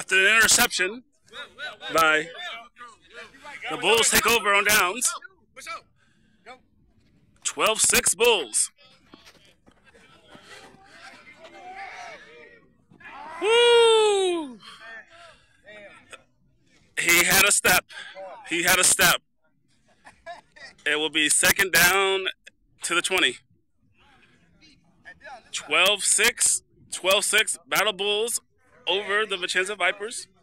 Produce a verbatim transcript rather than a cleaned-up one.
after an interception by the Bulls take over on downs. twelve six Bulls. Woo! He had a step. He had a step. It will be second down to the twenty. twelve six. twelve six Battle Bulls over the Vicenza Vipers.